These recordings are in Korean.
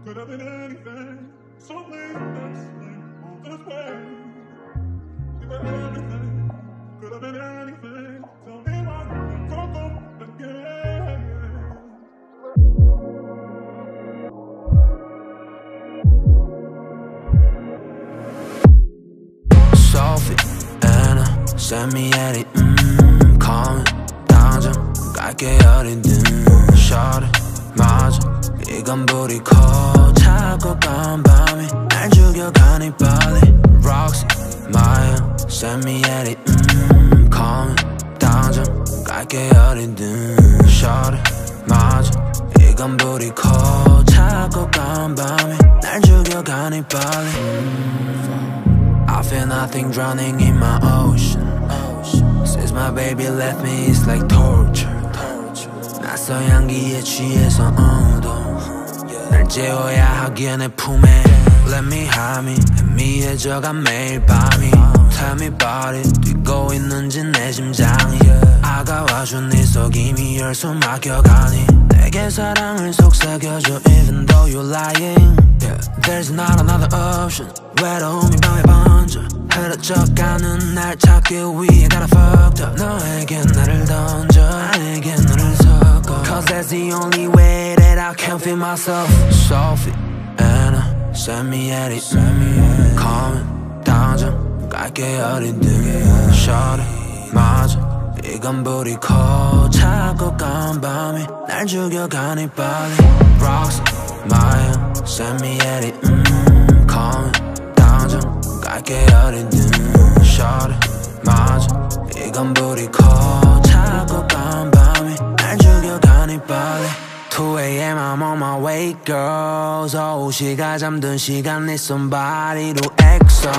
Could have been anything, something that's like all this way. You were everything, could have been anything. Tell me why you can't go again. Sophie, Anna, send me any, call me, 당장 갈게 어린든 Shawty, 맞아, 이건 불이 커 차고 간 밤이 날 죽여가니 빨리 Roxie, Maya, send me any, call me, 당장 갈게 어린든 Shawty, 맞아, 이건 불이 커 차고 간 밤이 날 죽여가니 빨리 I feel nothing drowning in my ocean. Since my baby left me, it's like torture. 낯선 향기에 취해서 날 재워야 하기에 내 품에 Let me hide me 희미해져가 매일 밤이 Tell me about it 뛰고 있는지 내 심장이 아가와준 네 속임이 열수 막혀가니 내게 사랑을 속삭여줘 Even though you're lying yeah. There's not another option 외로움이 밤에 번져 흐려져가는 날 찾기 위해 gotta fucked up 너에게 나를 던져 나에게 너를 섞어 Cause that's the only way that I can feel myself Sophie, Anna, send me any Call me, 당장 갈게 어린든 Shawty, 맞아 이건 불이 커 차고 간 밤이 날 죽여가니 빨리 Roxie, Maya, send me any Call me, 당장 갈게 어린든 Shawty, 맞아 이건 불이 커 차고 간 밤이 날 죽여가니 빨리 2am I'm on my way girl 서울시가 잠든 시간 need somebody로 exo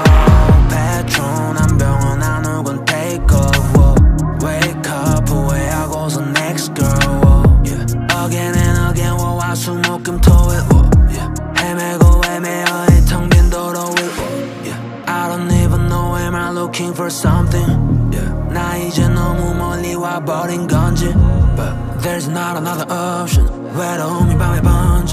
Patron 한 병원 안 오건 take off Wake up 후회하고서 next girl yeah. Again and again 화수목금토일 yeah. 헤매고 헤매어 이 텅 빈 도로 위 yeah. I don't even know am I looking for something yeah. 나 이제 너무 멀리 와버린 건지 But there's not another option 외로움이 밤에 번져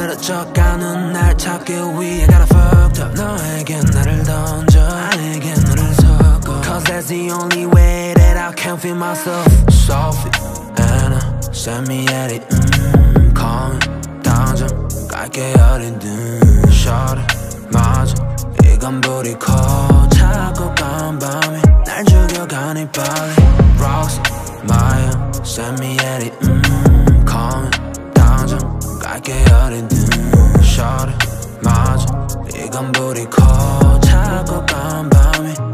흐려져가는 날 찾기 위해 gotta fucked up 너에게 나를 던져 나에게 너를 섞어 Cause that's the only way that I can feel myself Sophie, Anna, send me any call me 당장 갈게 어린든 Shawty, 맞아 이건 불이 커 차고 간 밤이 날 죽여가니 빨리 Roxie, Maya, send me any call me 당장 갈게 어린든 Shawty, 맞아 이건 불이 커 차고 간 밤이